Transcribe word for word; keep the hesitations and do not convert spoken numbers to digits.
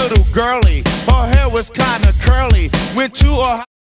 little girly. Her hair was kinda curly. Went to a